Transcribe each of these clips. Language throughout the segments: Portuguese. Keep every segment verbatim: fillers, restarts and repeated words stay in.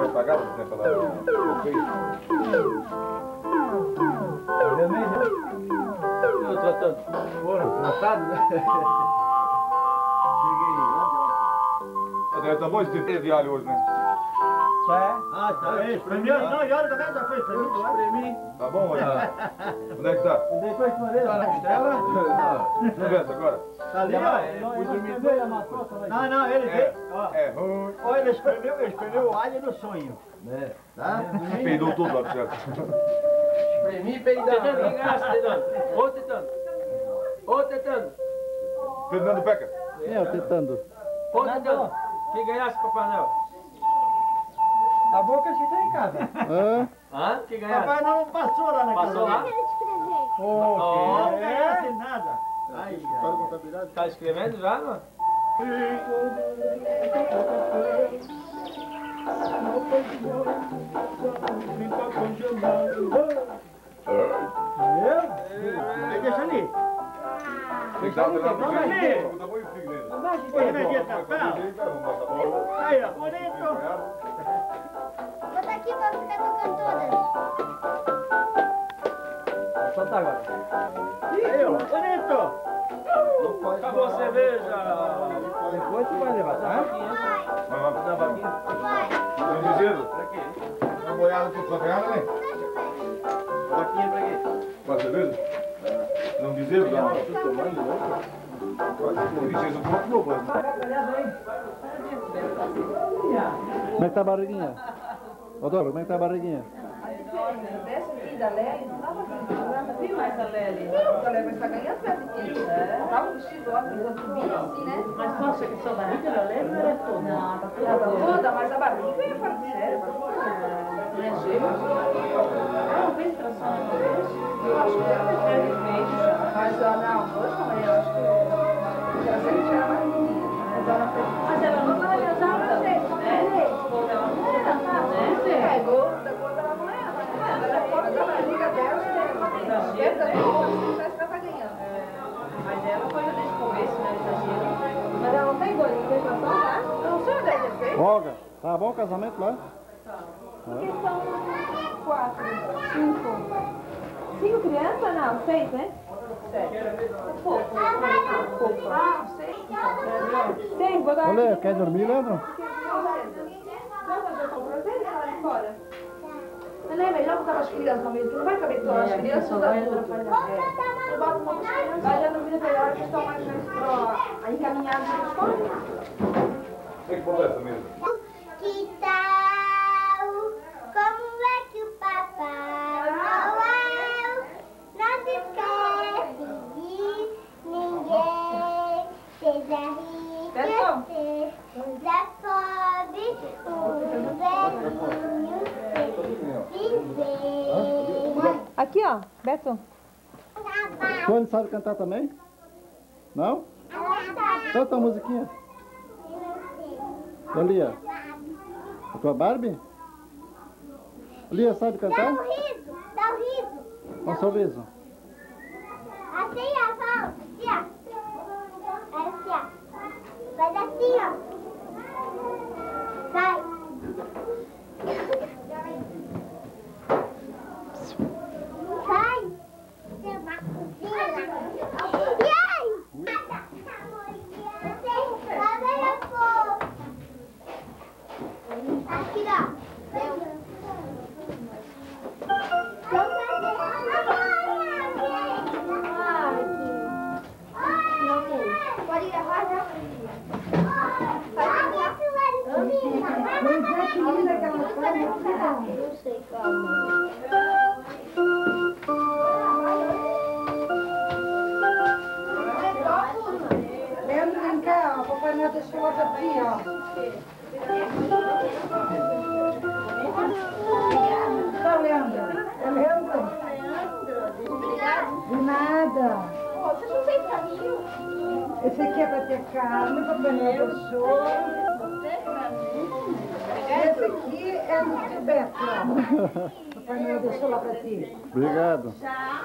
vai pagar, por exemplo, ela fez. Eu tô todo tratado, né? Cheguei. Tá bom esse tempero de alho hoje, né? Só é? Ah, tá. É, espremeu? Não, e olha também, já foi espremido. Espremi. Tá bom, olha. Onde é que tá? Depois que mandei. Tá na costela? Deixa eu ver essa agora. Tá ali, ó. Não, não, ele veio. Ó, É ruim. ó, ele espremeu, ele espremeu o alho no sonho. É. Tá? Peidou tudo lá, certo? Espremi e peidou. Tetando, quem ganhasse, Tetando? Ô, Tetando. Ô, Tetando. Fernando Peca. É, o Tetando. Ô, Tetando. Quem ganhasse, Papai Noel? A boca que tá em casa. Hã? Hã? Quem ganhasse? Papai não passou lá na casa. Passou lá? Pô, Ó. não ganhasse nada. Ai, ai. Tá escrevendo já, não? Aí deixa ali. Tem que dar uma Vamos ali. Tá bom e fica nele. Põe remedinho na pau. Aí, ó, bonito. Bota aqui pra ficar tocando todas. Só tá agora. Aí, ó, bonito. Acabou a cerveja. Depois tu vai levar, tá? Vai lá. Na vaquinha. Não dizendo? Pra quê? Uma boiada com sua pegada, né? Vaquinha pra quê? Pra cerveja? Não dizer, dá uma. Vocês um pouco novo, né? Como é que tá a barriguinha? Ô, Dora, como é que tá a barriguinha? Dessa aqui da Lely, não tava não tem mais a Lely. A Lely vai estar ganhando perto aqui. Tava vestido ó, com subir assim, né? Mas tu acha que só a barriga da Lely não era toda? Não, tá toda toda, mas a barriga ia fora de sério. Não é gelo? Ah, não fez tração uma vez? Eu acho que era feito. Mas ah, não, hoje não é, eu acho que ela sempre tinha a barriguinha. Mas ela fez. Mas ela não vai casar, não? É? Ou ela não era, né? É, igual da cor da mulher. Ela fora da barriga dela, né? Dentro da cor, assim, parece que ela tá ganhando. Mas ela foi desde o começo, né? Exagero. Mas ela não tem dois, não tem tração, tá? Eu não sei onde é que ele fez. Olga, tá bom o casamento lá? Porque são quatro, cinco. Cinco crianças? Não, seis, né? Sete. Pouco. Pouco. Ah, seis. Seis, vou dar. Olê, quer dormir, Leandro? Vai fazer com prazer e ela ir embora. Mas não é melhor botar as crianças no meio, que não vai caber todas as crianças. Só vai atrapalhar. Eu boto uma criança, vai já dormir até a hora que estão mais encaminhados na escola. Tem que botar essa mesa. Que tal? Como é que o Papai Noel não se esquece de ninguém? Seja rico, seja pobre, o velhinho viver. Aqui, ó, Beto. Tony sabe cantar também? Não? Canta uma musiquinha. Ô, Lia, a tua Barbie? Lia, sabe Dá cantar? um riso, dá um riso. Um sorriso. Assim, ó, volta, assim, ó. Assim, ó. Faz assim, ó. Vai. Vai. Tem uma cozinha. E aí? Aqui, ó. Pode ir a roda? Mas é que linda aquela coisa. Não sei qual. Leandro, vem cá, ó. A Papai Noel deixou outra aqui, ó. Tá, Leandro? É Leandro? Obrigado. De nada. Vocês não têm caminho? Esse aqui é pra ter carne, o Papai Noel deixou. Esse aqui é do tio Beto, ó. Papai Noel deixou lá pra ti. Obrigado.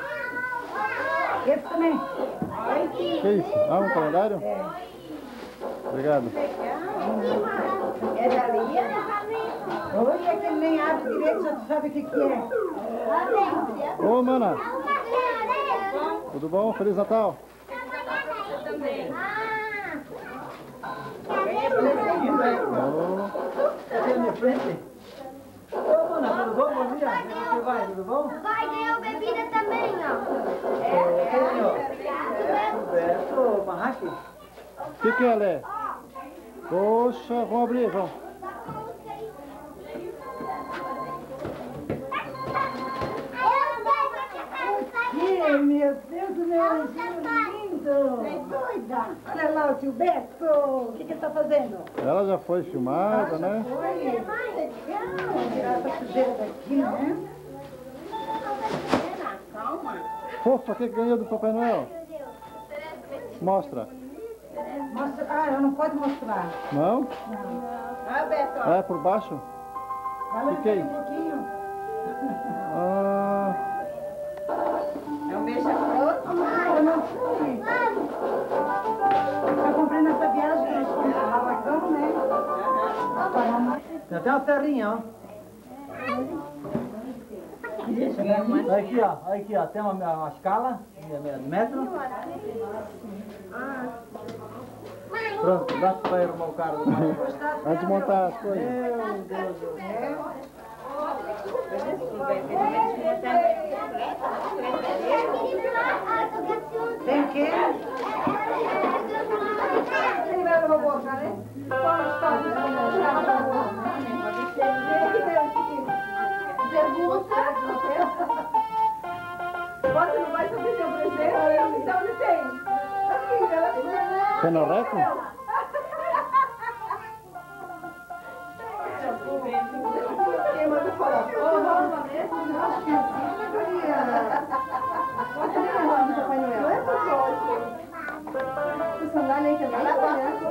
Esse também. Que isso? Ah, um calendário? É. Obrigado. É da Lia? Oi, nem abre direito, já tu sabe o que que é. Ô, mana. Tudo bom? Feliz Natal. Você também. Aqui na minha frente. Ô, mana, tudo bom? Bom dia. Como você vai? Tudo bom? Vai, ganhou bebida também, ó. É, quem, ó? Roberto Marraque. O que que é, Lé? Poxa, vamos abrir, vamos. Ih, meu Deus, meu anjinho lindo. É doida. Olha lá o tio Beto. O que que ele tá fazendo? Ela já foi filmada, né? Oi. Vamos tirar essa sujeira daqui, né? Fofa, o que que ganhou do Papai Noel? Mostra. Mostra. Ah, ela não pode mostrar. Não? Ah, Beto, Ah, é por baixo? Vai Que que é lá um isso? pouquinho. Ah, é um beija-flor. Eu não fui. Eu comprei nessa viagem que nós fomos pra Maracão, né? Paraná. Tem até uma ferrinha, ó. Aqui, ó. Aqui, ó. Tem uma, uma escala de metro. Pronto, dá pra arrumar o carro. antes de montar as coisas. Meu Deus do céu. Tem o quê? Ele vai levar a boca, né? Pergunta. Você não vai saber seu presente? Então onde tem? Aqui, ela Fenoreco? Quem manda falar? Ô, rola mesmo? Acho que assim, Maria. Pode ser a roda do Papai Noel. Não é propósito. O sandália aí também, né?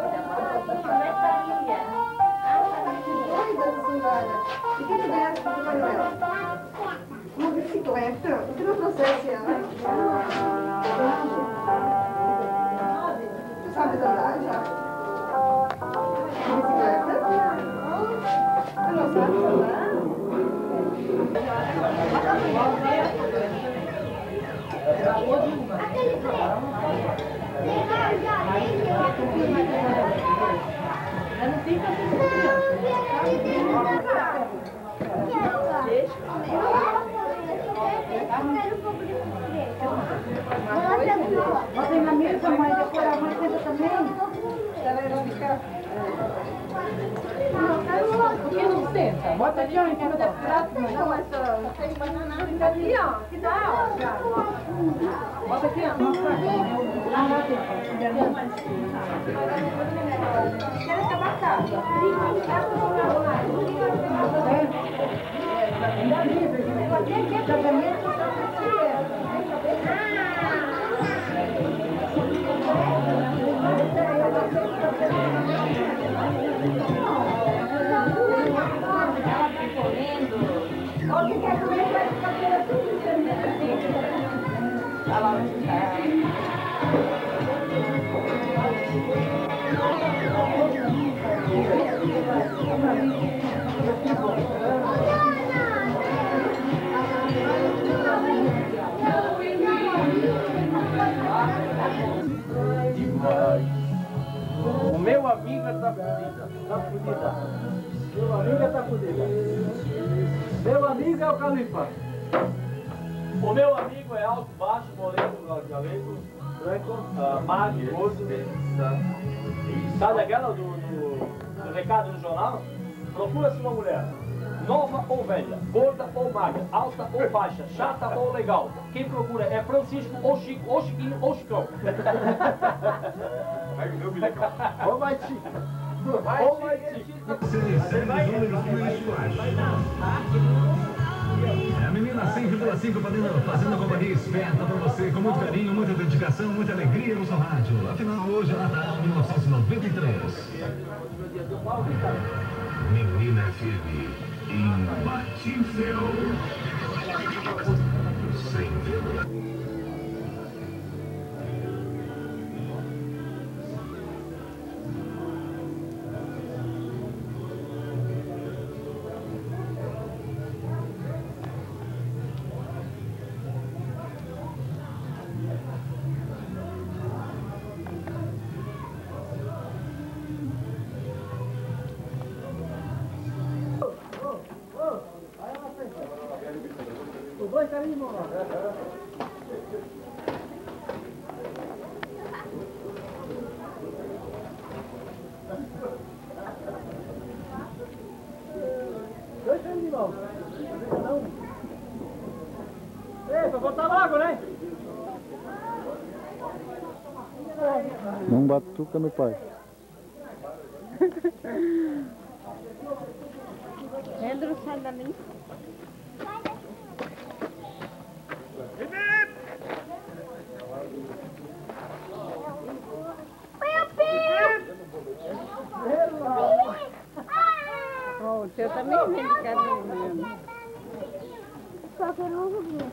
Doida essa sandália. E quem te ganhasse pro Papai Noel? Uma bicicleta? Por que não trouxesse ela? Tu sabe andar já? Bicicleta? Tu não sabe andar? Não fica assim. Bota aí na mesa, mãe, depois a mãe senta também. Ela vai ficar. Por que não senta? Bota aqui, ó, em cima da prato, mãe. Não, essa. Fica ali, ó. Que dá, ó. Já. Bota aqui, ó. Mostra aqui. Ah, lá tem. Quero acabar a casa. O meu amigo tá fudida. Tá fudida. Meu amigo tá fudida. Meu amigo é o Califa. O meu amigo é alto, baixo, moreno, galego, branco, uh, magro, gordo. Sabe aquela do, do, do recado no jornal? Procura-se uma mulher, nova ou velha, gorda ou magra, alta ou baixa, chata ou legal. Quem procura é Francisco ou Chico, ou Chiquinho ou Chicão. Vai ver o bilecão. Ou vai Chico. Ou vai Chico. Seleção dos números mensuais. É a menina cem vírgula cinco fazendo, fazendo companhia esperta pra você, com muito carinho, muita dedicação, muita alegria no seu rádio. Afinal, hoje é Natal mil novecentos e noventa e três. Menina F M, imbatível. cem vírgula cinco. Dois carinhos de mão. Dois carinhos de mão. Não. Ei, pra voltar logo, né? Não batuca no pai. Pedro, sai da mim. Oh, o seu também vem de carinho mesmo. Só que eu não vou ver.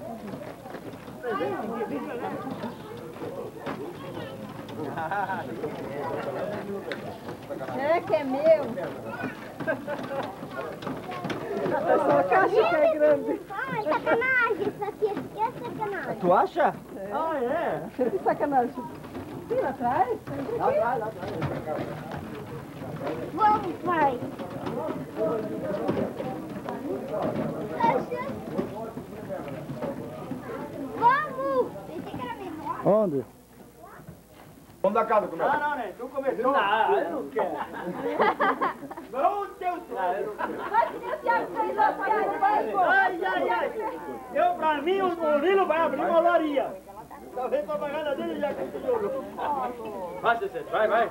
É que é meu. É só a caixa que é grande. Ai, sacanagem isso aqui. Isso é sacanagem. Tu acha? É. Ah, é? Que sacanagem. Sim, lá atrás. Lá atrás, lá atrás. Vamos, pai. Vamos! Pensei que era menor. Onde? Vamos da casa comer. Não, não, né? Tu começou. Não, eu não quero. Não, Deus do céu. Vai ser Tiago, fez a Tiago, vai, pô. Ai, ai, ai. Eu, pra mim, o Murilo vai abrir uma olaria. Tá vendo a propaganda dele já conseguiu. Vai, Cecê, vai, vai.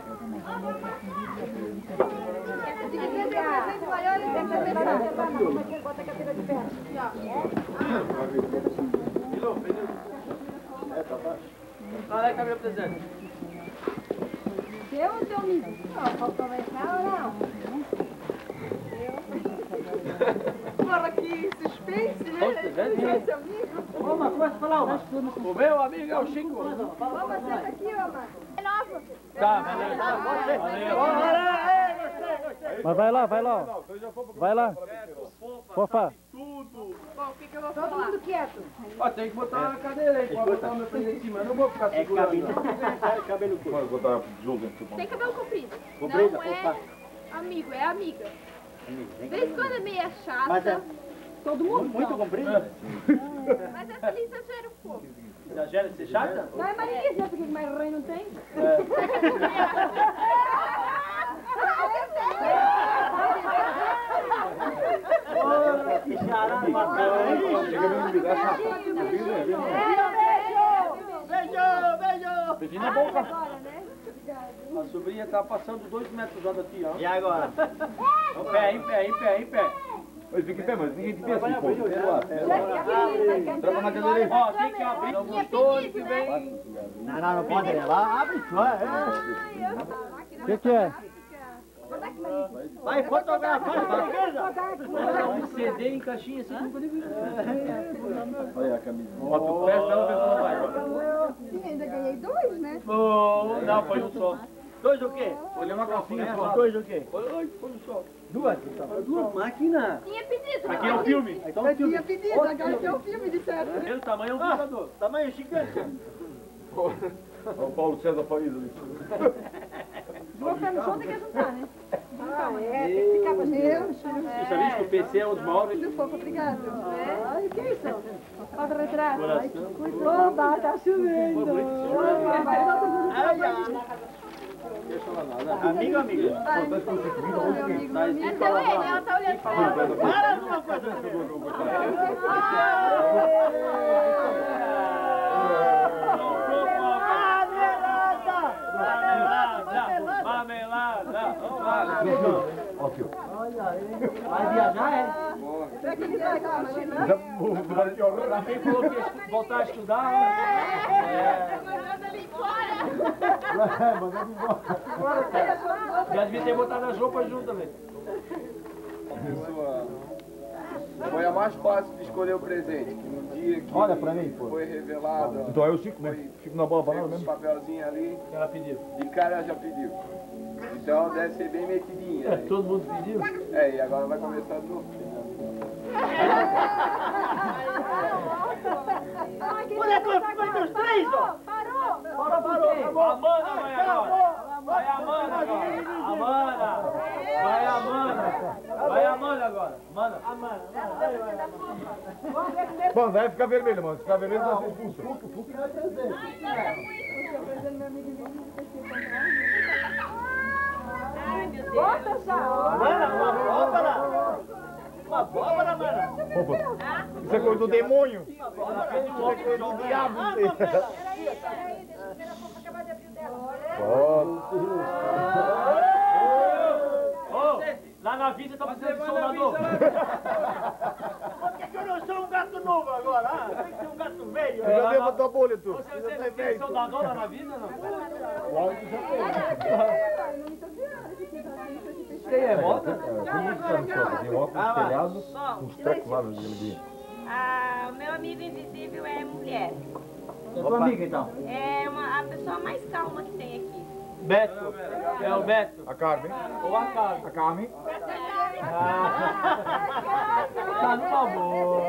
Presente maior e tem que pensar. Bota a cadeira de perto. Olha aí, cadê o presente? Seu ou teu amigo? Não, faltou pensar ou não? Porra, que suspense, né? Suspense amigo. Ô, mas começa a falar, Oma. O meu amigo é o Chico. Vamos, senta aqui, Oma. É novo. Tá, beleza. Valeu. Olha, gostei, gostei. Mas vai lá, vai lá. Vai lá. Fofá. Tudo. Bom, o que que eu vou Todo falar? mundo quieto. Ó, tem que botar uma cadeira aí. Pode botar o meu presente em cima. Eu não vou ficar segurando. Cabelo curto. Vou botar julga. Tem cabelo comprido. Comprido, Não é opa. amigo, é amiga. De vez em quando é meio chata, Mas é Todo mundo? muito comprido. mas essa ali exagera um pouco. Exagera de ser chata? Não é Maria, já porque mais rei não tem. Que charada bacana. Chega mesmo me dar chapa. Beijo, beijo. Beijinho na boca. Agora, né? A sobrinha tá passando dois metros já daqui, ó. E agora? Em pé, em pé, em pé, em pé. Mas fica em pé, mas ninguém te pensa assim, pô. Entra na cadeira aí. Ó, tem que abrir. Não gostou, ano que vem. Não, não, não pode levar. Abre só. É. O que, que é? Vai fotografar a igreja. Um C D em caixinha, assim, nunca nem vi. Olha a camisa. Bota o pé dela, vê se não vai. Sim, ainda ganhei dois, né? Oh, não, foi um só. Dois o quê? Olha uma calcinha só. Dois o quê? Foi, foi um só. Duas? Duas máquinas. Tinha pedido. Aqui é o filme. Então é Tinha pedido, agora que é o filme, disseram. Pelo tamanho é um computador. Tamanho gigante. O Paulo César País ali. Vou ficar no chão, tem que juntar, né? Então, é, tem que ficar com Deus. Você sabia que o P C é um dos maiores? Muito fofo, obrigado. Ai, que isso? Pode retrato. Ai, que coração. coisa. Oba, tá chovendo. Ai, ai. Amigo, amigo. É teu ele, ela tá olhando pra ela. Para numa coisa. Marmelada! Ó, filho. Vai viajar, é? Será que ele vai cá, imagina? Quem falou que ia estu- voltar a estudar? É. Manda ali fora. Já devia ter botado as roupas junto também. Pessoa, foi a mais fácil de escolher o presente, que no dia que Olha pra mim, pô. foi revelado, Então é o Chico, né? Chico na bola tem banana os mesmo. papelzinhos ali, Que ela pediu. de cara ela já pediu. Então deve ser bem metidinha. Né? Todo mundo pediu? É, e agora vai começar de novo. Olha, foi dos três, ó. Parou! Parou, parou, acabou. Amanda vai agora! Vai a Amanda agora! Amanda! Vai a Amanda! Vai a Amanda agora! Manda. Ah, mano, vai, vai, vai. Mano, vai ficar vermelho, mano. Se ficar vermelho, vai ser expulso. Bota já! Mana, uma abóbora! Uma abóbora, mana! Opa, isso é coisa do demônio. Isso é coisa do diabo. Ô, lá na vista tá precisando de soldador. Por que que eu não sou um gato novo agora? Ah, tem que ser um gato velho. Eu já devo tua bolha, tu. Você, você tem soldador lá na vista, não? Quem é Mota? Tem óculos, telhado, uns trecos lá no dia. Ah, o meu amigo invisível é mulher. É tua amiga, então? É uma, a pessoa mais calma que tem aqui. Beto. É o Beto. A Carmen. Ou a Carmen. A Carmen. Ah. Tá numa boa.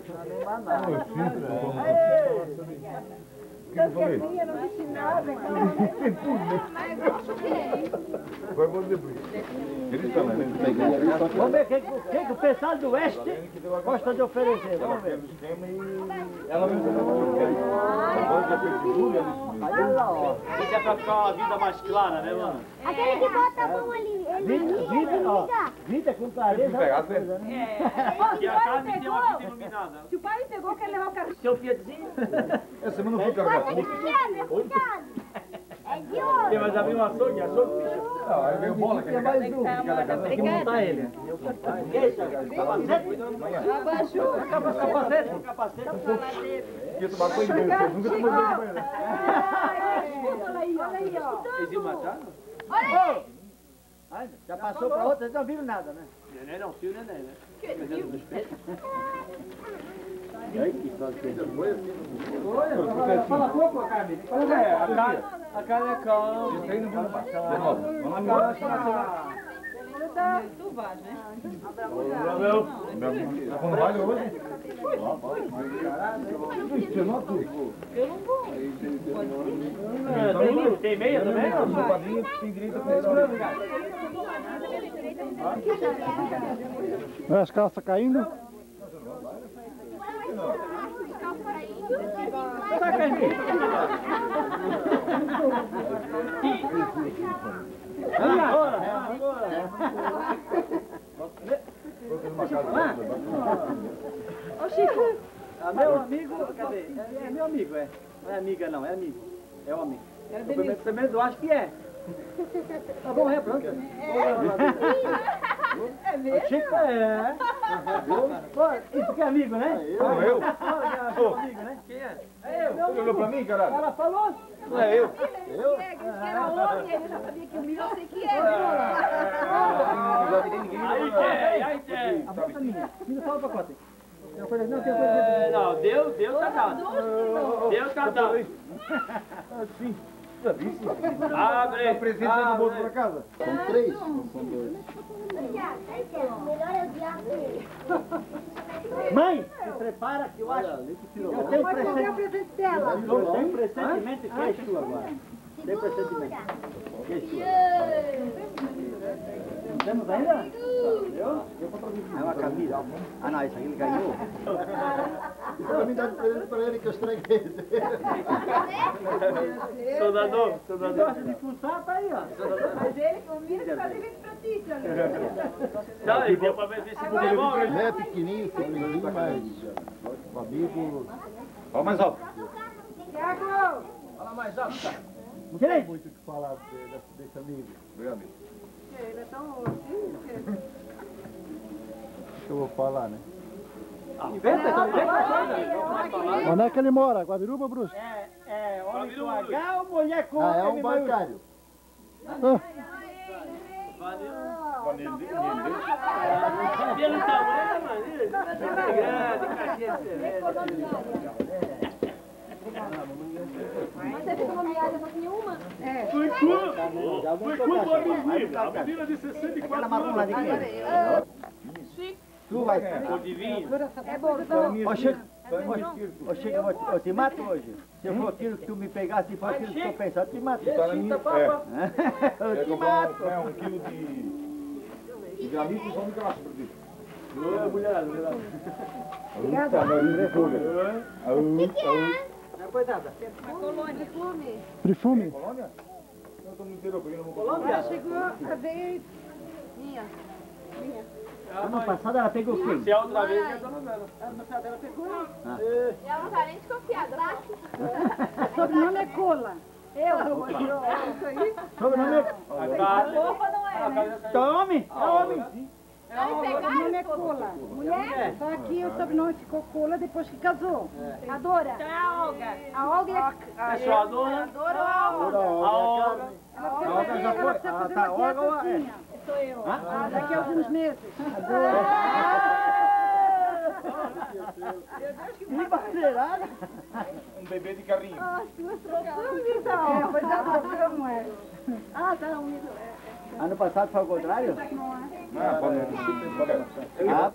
O que eu falei? não disse nada. Vai fazer por isso. Eles também, né? Vamos ver o que, que, que, que o pessoal do Oeste gosta de oferecer. Vamos ver. Ela mesmo não quer. Isso é pra ficar uma vida mais clara, né, mano? Aquele que bota a mão ali. Ele Vida, vida, ó, vida com clareza. Pegar, é outra coisa, né? E a Carmen tem uma vida iluminada. Se o pai pegou, quer levar o carro. Seu Fiatzinho. Essa semana não foi carregada. é pequeno, cuidado. É de ouro. Tem mais abrir um açougue, açougue, bicho. Não, aí veio bola, que é mais um. Tem que montar ele. Deixa, capacete. Abaixou. Capacete, capacete. Porque tu bateu em Deus, nunca tomou banho de banho, né? Olha aí, olha aí, ó. Eles iam matar? Ai, já passou pra outra, vocês não viram nada, né? Neném não, filho neném, né? Fala pouco, Carmen. É, a cara, a cara é calma. Esse aí não viu mais. De novo. Vamos lá. Quando vai hoje? Tem meia também? Seu padrinho tem direito a pegar. Olha as calças caindo. Tá, Carmen? Agora, agora. Ô, Chico. Ah, meu amigo, cadê? É, é meu amigo, é. Não é amiga, não, é amigo. É homem. Eu também, também eu acho que é. Tá bom, é, pronto. É mesmo? Chico, é. Pô, isso que é amigo, né? Não, eu. Olha, é amigo, né? Quem é? É eu. Você olhou pra mim, caralho? Ela falou. Não é eu. Eu? É, que era homem, ele já sabia que o milho eu sei que é. Aí tem, aí tem. A bolsa minha. Me dá só o pacote. Tem coisa, não, tem coisa É, dentro. não, Deus, Deus tá dado. Deus tá dado. Assim. Abre. Presente lá no bolso pra casa? São três? São dois. Melhor é o diabo. Mãe, se prepara que eu acho. Eu tenho Vai comprar o presente. presente dela. Eu tenho pressentimento que és tu agora. Tem pressentimento. Que és tu. Temos ainda? É uma camisa. Ah não, isso aí ele ganhou. Isso pra mim dá de presente pra ele que eu estraguei. Soldador, Você soldador. gosta de fuçar, tá aí, ó. Mas ele, o milho que fazia isso pra ti, seu amigo. Não, ele deu pra ver se devolve. Ele é pequenininho, simplesinho, mas o amigo... Fala mais alto. Tiago! Fala mais alto, cara. Não tem muito o que falar desse, desse amigo. Obrigado, amigo. Ele é tão assim. O que eu vou falar, né? Inventa, então, inventa. Onde é que ele mora? Guabiruba, Bruxo? É, é, homem com H ou mulher com Ah, é um M bancário. maiúsculo? Pelo tamanho, mano. Grande, caixinha de Você ficou nomeada só nenhuma? É. Fui curto. Fui curto a menina. A menina de sessenta e quatro anos. Lá de quem? Tu vai. Cor de vinho. É bom, então. Ô, Chico, ô, Chico, eu, vou te- eu te mato hoje. Se eu for aquilo que tu me pegasse, se for aquilo que eu pensar, eu te mato. Tá na minha... É. Eu Quer te comprar mato. um, é, um quilo de... De granito só no caixa pra ti. mulher, mulher. Eita, nariz de folha. O que que é? Coitada. Uma colônia. Perfume. Perfume? Colônia? Eu tô no interior, porque eu não vou Colômbia? Chegou a ver. Minha. Minha. Ano passado ela pegou quem? Se é outra vez, é a dona Vera. Ano passado ela pegou. Ah. Ela não tá nem desconfiada. O sobrenome é Cola. Eu. Isso aí. Sobrenome é... A carne. Roupa não é, né? Tome! Tome! O sobrenome é Cola. Mulher? Só que o sobrenome ficou Cola depois que casou. A Dora. Então é a Olga. A Olga é... É só a dona? A Dora ou a Olga? A Olga. Ela precisa A Olga fazer, já ela foi. precisa Ah, fazer tá, uma dieta Olga ou é? sozinha. Sou eu. Ah, daqui a alguns meses. Que barreirada! Um bebê de carrinho. Ah, duas trocadas, então. Pois já dobrou, não é? Ah, tá unido. Ano passado foi ao contrário? Ah, pode. Pode. Ah,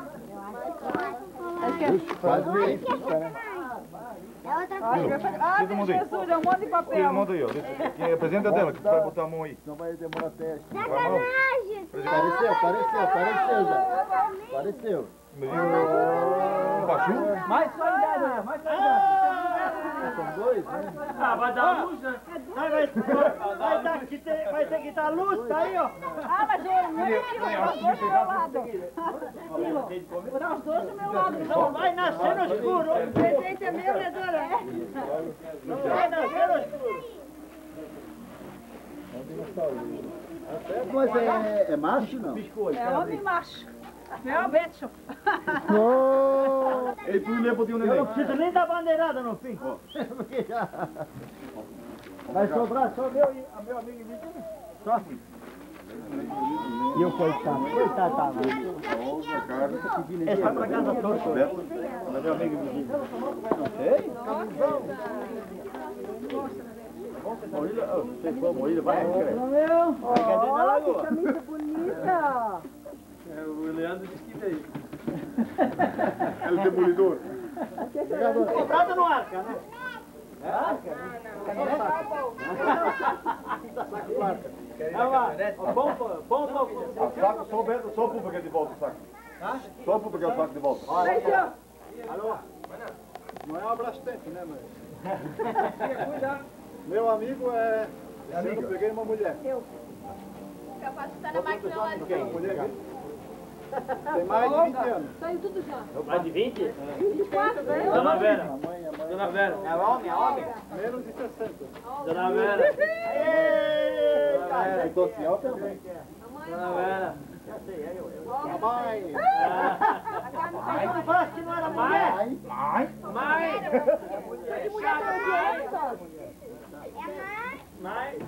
Quase veio aí, né? É outra Ah, Todo mundo aí. Jesus, é um monte de Todo papel. mundo aí, ó. Quem apresenta dela, que vai botar a mão aí. Não vai demorar teste. Sacanagem! Apareceu, apareceu, apareceu já. Apareceu. Baixou? mais solidariedade, mais solidariedade. São dois, né? Ah, vai dar luz, né? Vai, vai, vai, dar, que ter, vai ter que dar luz, tá aí, ó. Ah, mas o meu amigo, do meu lado. Botar os dois do meu lado. Não vai nascer no escuro. O presente é meu, né, Dora? Não vai nascer no escuro. Mas é, é macho, não? É homem macho. É o Betson. Oh! Ei, tu lembra de um Eu neném? não preciso nem da bandeirada no fim. Porque já... Vai sobrar só meu, e a meu amigo Vitinho. Só. E eu, coitado, coitado, tá, ele vai pra casa todo. Meu amigo vizinho. Não sei. Moída, você for moída, vai crer. Meu, Vai quer dizer na ó, que lagoa. camisa bonita. É, o Leandro disse que veio. É o demolidor. Comprado no Arca, né? É Arca? Não, lá. Bom, bom, bom. A saco, só o Beto, só o Pupa que é de volta o saco. Só o Pupa que é o saco de volta. Alô? Não é um abrastante, né, mãe? Meu amigo é... Eu não peguei uma mulher. Eu. Capaz de estar na máquina lá de Peguei uma frente. mulher. Tem mais de vinte anos. Saiu tudo já. Mais de vinte? vinte e quatro, né? Dona Vera. A mãe, a mãe. Dona Vera. É homem, é homem. Menos de sessenta. Dona Vera. Eita! Eu tô assim, ó, também. Dona Vera. Já sei, é eu. eu. A mãe. Aí tu falaste que não era mulher? Mãe. Mãe. Mãe. Que mulher tá Mãe.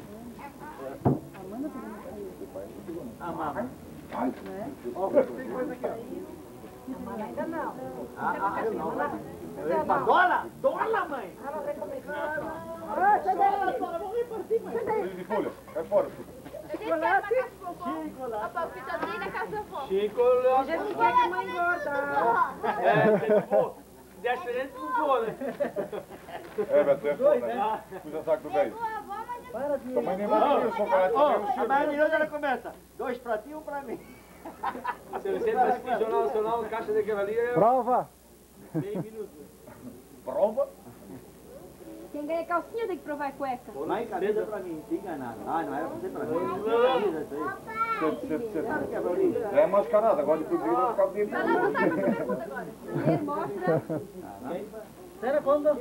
A mamãe. Tem coisa aqui, ó. Ainda não. Ah, ah, não. Dólar? Dólar, mãe? Ah, sai daí. Sai daí. Ele de folha. Cai fora. Eu disse que era pra casa do vovô. A palpitazinha na casa do vovô. Chico, A gente não quer que a mãe engorda. é, se for dez diferentes, não for, né? É, Beto, é foda, né? Puxa saco do velho. Tua mãe nem vai eu sou cara de Ó, um a cheiro. Maria de hoje ela começa. Dois pra ti e um pra mim. Se você tivesse aqui no Jornal Nacional, a caixa daquela ali é Prova. meio minuto. Prova? Quem ganha calcinha tem que provar cueca. Mãe, camisa pra mim, te enganaram. Ah, não era pra ser pra mim. Camisa, isso aí. Você, você, você. Já é mascarada, agora depois ele vai ficar o dinheiro. Vai lá botar com a pergunta agora. Ele mostra. Será quando?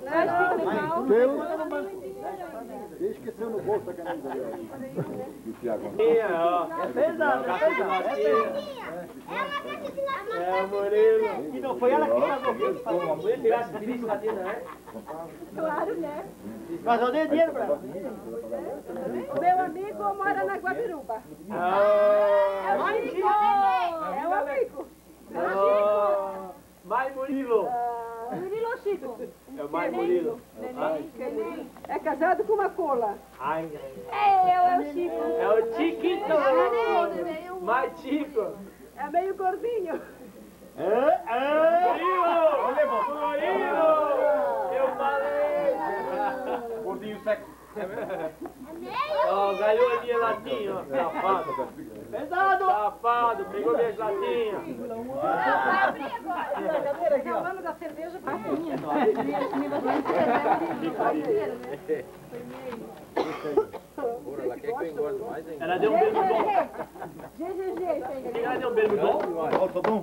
Ele esqueceu no bolso a camisa dele. E o Tiago? É pesado, é pesado. É pesado. É, Murilo. E não foi ela que casou comigo. Uma mulher tirasse de bicho na tenda, né? Claro, né? Mas eu dei dinheiro pra ela. O meu amigo mora na Guabiruba. Ah, É o amigo. É o amigo. ah, Mai Murilo. Ah, Murilo ou Chico? É o Mai Murilo. Neném, neném. É casado com uma cola. Ai, É, eu, é o Chico. é o Chiquito. É o Mais Chico. É meio gordinho. É, é. Murilo. Murilo. Eu falei. Gordinho seco. Ó, ganhou a minha latinha, ó. Safado. Pesado. Safado, pegou minhas latinhas. Vai É o nome da cerveja pra mim. Ela quer que eu engorde mais ainda. Ela deu um bermudão. G G G. Ela deu um bermudão? Volta, bom.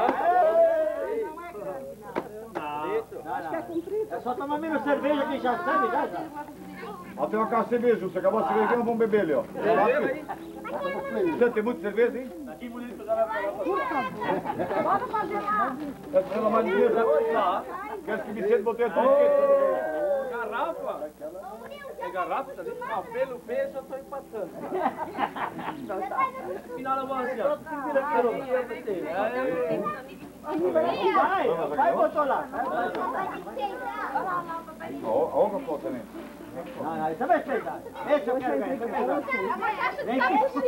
Acho que é comprido. É só tomar menos cerveja que já sabe, já, já. Ó, tem uma caixa de cerveja. Você acabou a cerveja, vamos beber ali, ó. Você tem muita cerveja, hein? Aqui, bonito, já vai pra Por favor. Bora fazer lá. Essa é mais dinheiro. Quer que Vicente botou tudo aqui? Garrafa? É garrafa, tá vendo? Não, pelo peso eu tô empatando. Final da bola assim, ó. Vai, vai, botou lá. Ó, ó, foto também. Não, não, isso vai pegar. Esse eu quero ver, isso vai pegar. É uma caixa de Vem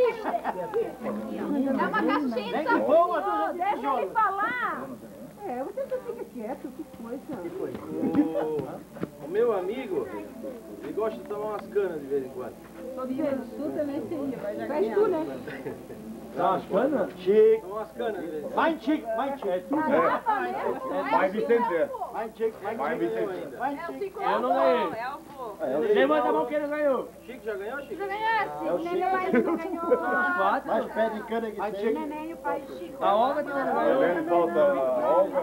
É uma caixinha de Vem que boa, tudo de Deixa tijolo. ele falar. É, você só fica quieto, que coisa. O, o meu amigo, ele gosta de tomar umas canas de vez em quando. Tô dizendo, tu também seria, mas já faz tu, né? Dá umas canas? Chico. Toma umas canas de vez em quando. Vai, Chico, vai, Chico. É tudo. Vai, Vicente, é. Vai, Chico, vai, Vai, Chico. Vicente. Vai, Chico. Eu não ganhei. É o vô. Levanta a mão que ele ganhou. Chico já ganhou, Chico? Já ganhasse. O neném mais ganhou. Quatro. Mais pé de cana que O tem. neném e o pai do Chico. A Olga também não Tá ganhou. vendo? Falta a Olga.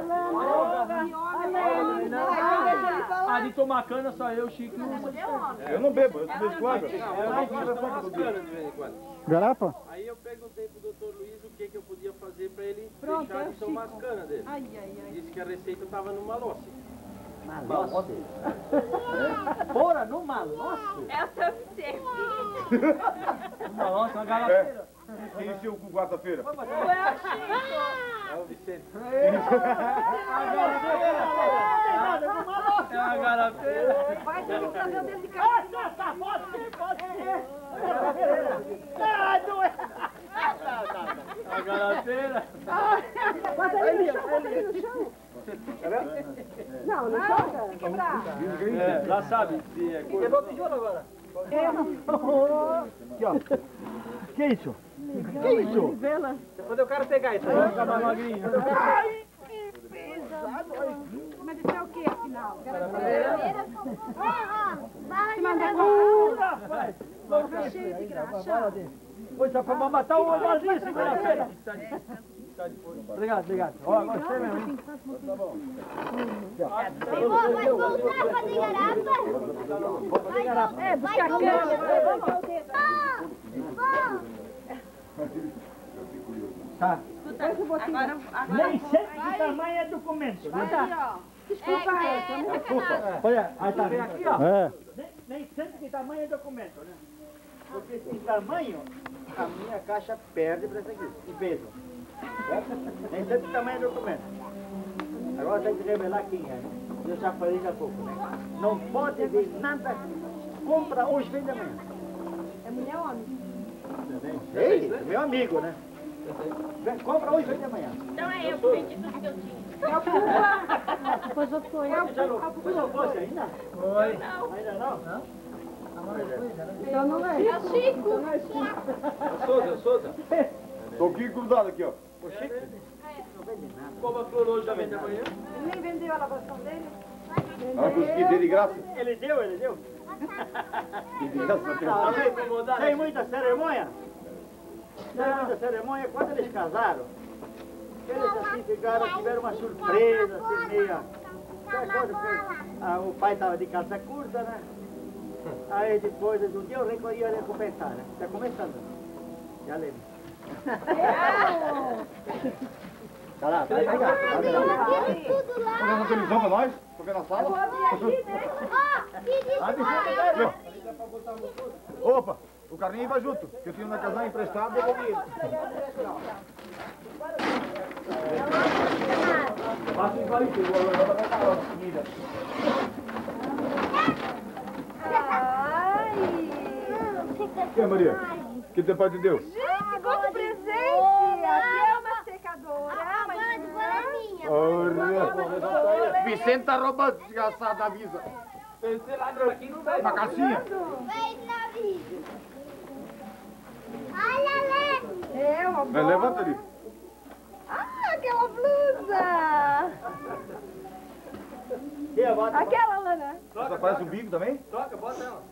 A de tomar cana só eu, Chico e o... Eu não bebo, eu bebo com água. Eu gosto de tomar umas canas de vez em quando. Garapa? Aí eu perguntei pro doutor Luiz o que, que eu podia fazer pra ele Pronto, deixar é o de tomar Chico. as canas dele. Ai, ai, ai. Disse que a receita estava no malosse. Malosse? Fora no malosse? É o seu serviço. Uma nossa, uma É. galateira. Quem encheu com quarta-feira? É o Vicente. É uma galateira. Vai ter que trazer o dele de casa. Tá, pode ser, pode ser. Ai, não é. A galateira. Bota ele no chão, bota ele no chão. Não, não joga. Quebrar. É, já sabe se é coisa. Quebrou o tijolo agora. Aqui, ó. Que isso? Que isso? Vela. Quando eu quero pegar isso aí. Vai ficar mais magrinho. Ai, que pesado. Mas isso é o que, afinal? Se mandar Vai. com cheio de graxa. Pois é, pra matar o olhozinho segunda-feira. Obrigado, obrigado. Ó, agora você mesmo, hein? Vai voltar pra fazer garapa? É, buscar cana. Vamos ao dedo. Tá. Agora, agora Nem sei que tamanho é documento. Aí, ó. Desculpa essa, né? Olha, aí tá. Aqui, ó. É. Nem, nem sei que tamanho é documento, né? Porque esse tamanho, a minha caixa perde para essa aqui, de peso. Certo? Nem sei que tamanho é documento. Agora tem que revelar quem é. Eu já falei há pouco, né? Não pode ver nada, compra hoje, vende amanhã. É mulher ou homem? Ei, é meu amigo, né? Compra hoje, vende amanhã. Então é eu que vendi tudo que eu tinha. É o Pula. Depois eu sou eu. Já não pulou você ainda? Foi. Ainda não? Não? Então não é. É o Chico. Não é Chico. Souza, Souza. Tô aqui grudado aqui, ó. O Chico. Como a flor hoje já vende amanhã? Ele nem vendeu a lavação dele. Ah, consegui ter de graça. Ele deu, ele deu. De graça, tem Não, sem, sem muita cerimônia. Sem muita cerimônia, quando eles casaram, eles assim ficaram, tiveram uma surpresa, assim, meia. Sabe quando foi? Ah, o pai estava de calça curta, né? Aí depois, um dia eu recolhi a recompensar, né? Está começando. Já lembro. Tá lá, vai pegar. Vai pegar. Tudo lá. Põe uma televisão pra nós? Pra ver na Eu sala? vou abrir aqui, né? Ó, que diz Abre Opa, o carninho vai junto. Que eu tinha na casa emprestado e eu devolvi ele. Passa em vale tudo. Agora vai parar a comida. Ai. E aí, Maria? O que teu pai te deu? Gente, quanto presente! Aqui é uma secadora. Ah, mãe, foi a minha. Olha. Vicente tá roubando, desgraçado da visa. Você ladrão aqui não vai. Na calcinha. Vem na vida. Olha, Lê. É uma Vai, levanta ali. Ah, aquela blusa! Aqui, bota. Aquela lá, né? Essa parece um bico também? Troca, bota ela.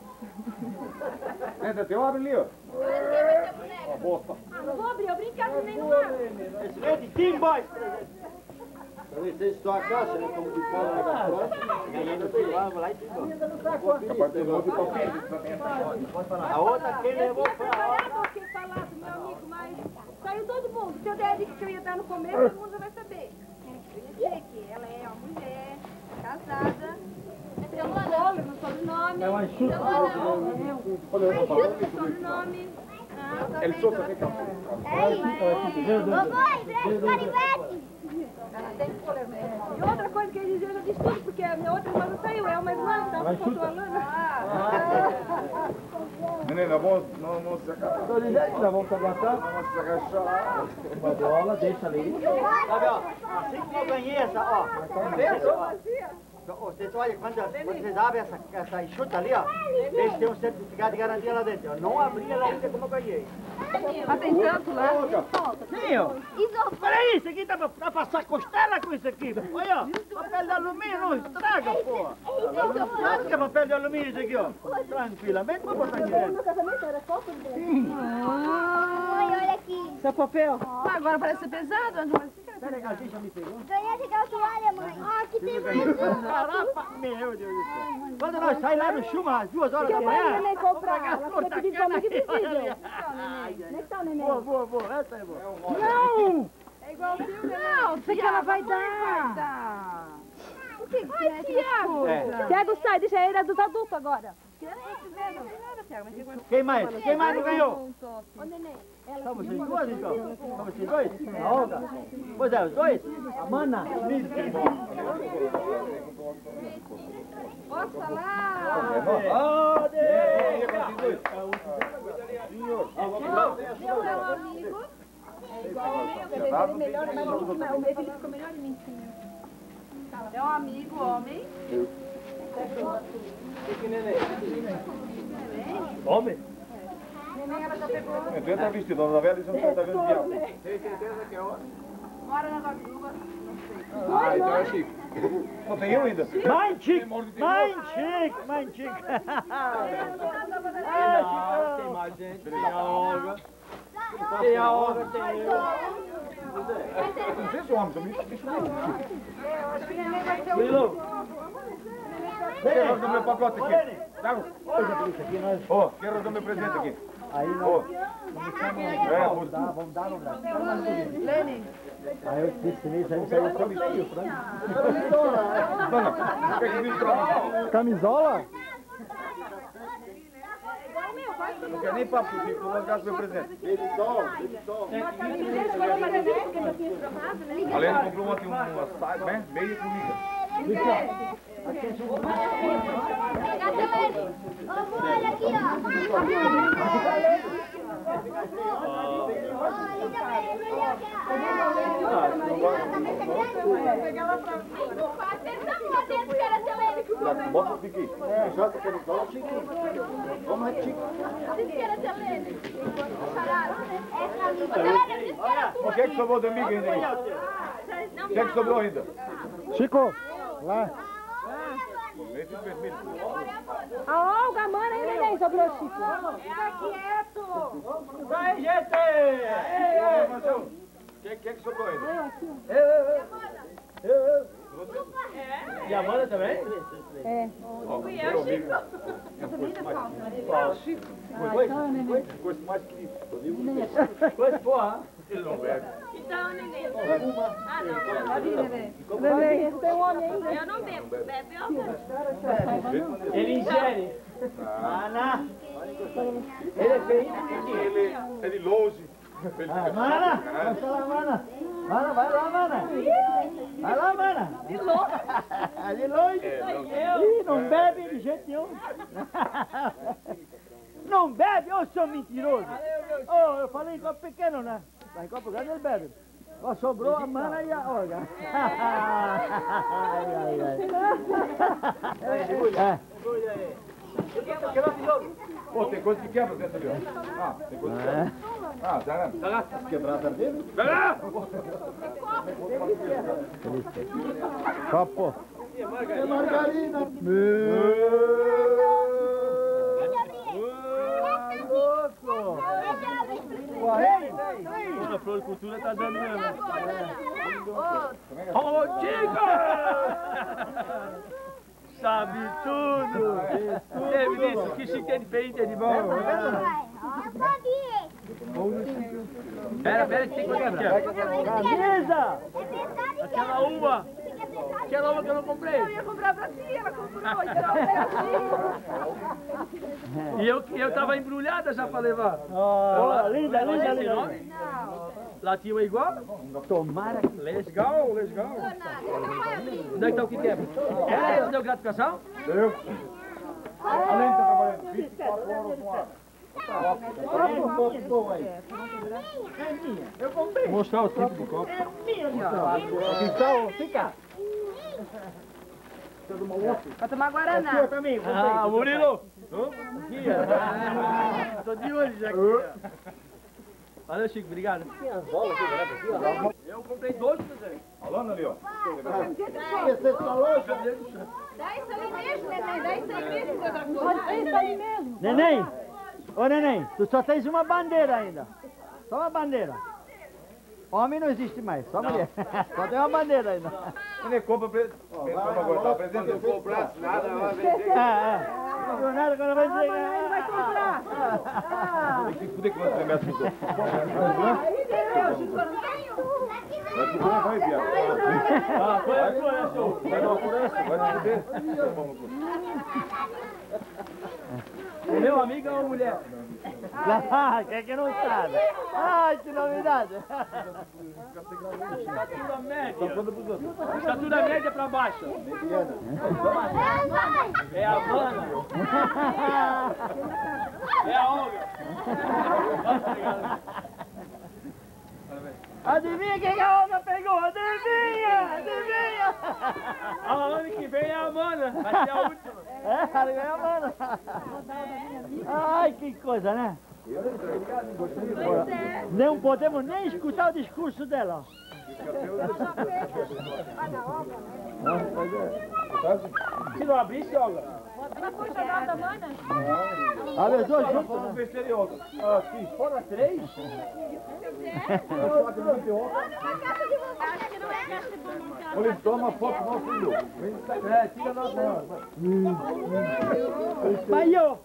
Entra, tem um abre ali, ó. Uma bosta. Ah, não vou abrir, eu brincar nem no mar. Esse é de Team Boys, presente. Você estou a caixa, né? Como de fora da próxima. Ganhando tem lá, vai lá e tem Capaz de ter um monte de papel. A outra quem levou pra lá. Eu que falar do meu amigo, mas saiu todo mundo. Se eu der a dica que eu ia dar no começo, todo mundo já vai saber. Eu ia dizer que ela é uma mulher, casada, é Celana, no sobrenome. É uma enxuta. Enxuta no sobrenome. Ele solta aqui, calma. Vovô, canivete. E outra coisa que ele dizia, eu já disse tudo, porque a minha outra irmã não saiu, é uma irmã, tá? Faltou a Lana. Menina, vamos não, não se acabar. Estou dizendo, nós vamos aguentar. Vamos se agachar. Uma bola, deixa ali. Sabe, ó, assim que eu ganhei essa, ó. Vocês olham, quando vocês abrem essa, essa enxuta ali, ó, eles têm um certificado de garantia lá dentro. Eu não abri ela ainda como eu ganhei. Ah, tem tanto lá? Sim, ó. Peraí, isso aqui dá pra, dá pra passar costela com isso aqui. Olha, ó, papel de alumínio não estraga, pô. Sabe que é papel de alumínio isso aqui, ó? Tranquilamente, vou botar aqui dentro. No casamento era foto dele. Mãe, olha aqui. Seu papel? Ah, agora parece ser pesado, André. Peraí, a gente já me pegou. Ganhei aquela toalha, mãe. Ah, aqui tem mais. Caraca, meu Deus do céu. Quando nós saímos lá no chuva, às duas horas da manhã... Que o neném comprar. Ela queria pedir de homem que precisa. Onde está o neném? Boa, boa, boa. Essa é boa. Não! É igual o tio, né? Não, sei que ela vai dar. O que que é, Tiago? Tiago, sai, deixa ele dos adultos agora. Quem mais? Quem mais não ganhou? Ô, neném. Só vocês dois, então? Só vocês dois? A Olga? Pois é, os dois? A Mana? Posso falar? Ah, Deus! Meu é um amigo. É igual o meu, o meu melhor, mas o meu ele ficou melhor em mim. É um amigo, homem. Homem? Neném, ela já pegou. Entrou tá vestido, a novela e você tá vendo diabo. Tem certeza que é homem? Mora na Guajuba. Ah, então é Chico. Não tem eu ainda. Mãe Chico! Mãe Chico! Mãe Chico! Ah, tem mais gente. Tem a Olga. Tem a Olga, tem eu. Não sei se o homem também. Acho que o neném vai ser o... Lilo. Quero resolver meu pacote aqui. Thiago. Ó, quero resolver meu presente aqui. Aí Ó. não. É, Vamos dar, vamos dar, vamos dar. Lenin. Aí eu disse nisso, aí saiu só vestido, pra Dona, quer que me troque? Camisola? Não quer nem papo comigo, não vou meu presente. Além de comprou ontem uma saia, né? Meia comigo. Olha aqui, ó. Bota o pique. Joga aquele dólar, Chico. Vamos lá, Chico. O que é que sobrou do amigo ainda aí? O que é que sobrou ainda? Chico, lá. Esse vermelho. A Olga, a mana aí, neném, sobrou Chico. Fica quieto. Vai, gente! O que, que é que sobrou ainda? Eu, eu, eu. Eu, eu. E a Amanda também? É. Ó, meu amigo. Foi? Coisa mais querida. Pois, porra. Ele não bebe. Então, neném. Ah, não. Neném, esse tem um homem ainda. Eu não bebo. Bebe eu. Ele ingere. Mana! Ele é bem ele é de longe. Ah, mana! Vai lá, mana! Mana, vai lá, mana! Vai lá, mana! De longe. De longe! É, Ih, não bebe de jeito nenhum! Não bebe, ô seu mentiroso! Ô, eu falei em copo pequeno, né? Mas em copo grande ele bebe. Ó, sobrou a mana e a Olga. Ai, ai, ai. É. Pô, tem coisa que quebra dentro ali, ó. Ah, tem coisa que quebra. Ah, tá vendo? Tá lá. Quebrar a dele? Vai lá! Copo. É margarina. Louco! A floricultura tá dando mesmo. Ô, Chico! Sabe tudo! Ei, Vinícius, que chique diferente de bom. Pera, pera, que tem que quebrar. Camisa! Aquela uva! Aquela uva que eu não comprei. Eu ia comprar pra ti, ela comprou, então eu E eu, eu tava embrulhada já pra levar. Oh, linda, linda, linda. Nome? Lá tinha igual? Tomara que... Legal, legal. Onde é que tá o que quebra? É, não deu gratificação? Deu. Além de estar trabalhando vinte e quatro horas no ar. Um pouco bom aí. Eu comprei. Mostrar o tipo de copo. É minha, Aqui está, ó. Fica. Pra tomar Guaraná. É sua também, comprei. Ah, Murilo! Aqui, ó. Tô de olho já aqui. Valeu, Chico, obrigado. Eu comprei dois presentes. Falando ali, ó. Esse é sua loja. Dá isso ali mesmo, neném, dá isso aí mesmo, outra coisa. Dá isso aí mesmo. Neném, ô neném, tu só tens uma bandeira ainda. Só uma bandeira. Homem não existe mais, só mulher. Só tem uma bandeira ainda. Ele compra presente. Agora tá presente. Não comprasse nada, vai vender. É, é. Não comprou nada, agora vai dizer. Ele vai comprar. Tem que fuder que você mete no corpo. Vai fuder, vai, viado. Ah, foi a floresta. Vai dar uma floresta, vai te fuder. O meu amigo é uma mulher. Ah, quem é que não sabe? Ai, que novidade. Estatura média. Estatura média pra baixo. É a Havana. É a Olga. Adivinha quem a Olga pegou? Adivinha, adivinha. A ano que vem é a Amanda. Vai ser a última. É, ela ganhou a mana. Ai, que coisa, né? Não podemos nem escutar o discurso dela. Se não abrisse, Olga. Ela foi chamada da mana? Olha os dois juntos. Vamos ver se ele outra. Aqui. Fora três? Olha, ele toma foto do nosso filho. É, tira nós não. Maiô!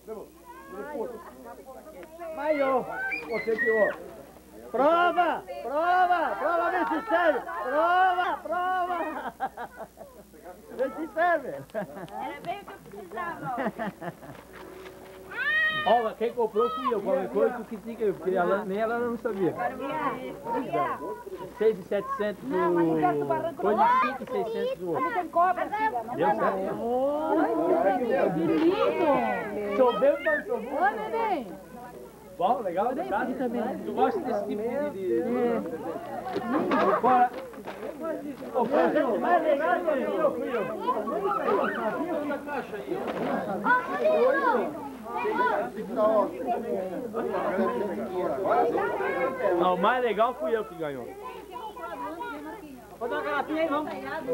Maiô! Você que, ó. Prova! Prova! Prova, vê se serve! Prova! Prova! Vê se serve! Era bem o que eu precisava. Olga, quem comprou fui eu. Qualquer coisa tu critica eu, porque ela, nem ela não sabia. seis e setecentos do... Foi de cinco e seiscentos do outro. Tem cobra, filha. Deu certo? Que lindo. Choveu, não choveu. Ô, neném. Bom, legal, obrigado. Tu gosta desse tipo de... de... Bora. Ô, Fábio, Mais legal que eu fui eu. essa caixa aí, não, o mais legal fui eu que ganhou. Vou dar uma garrafinha aí, vamos.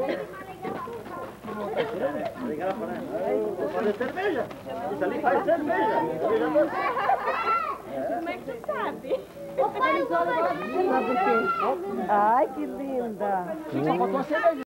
Fazer cerveja. Isso ali faz cerveja. Como é que você sabe? Ai, que linda. Só faltou uma cerveja.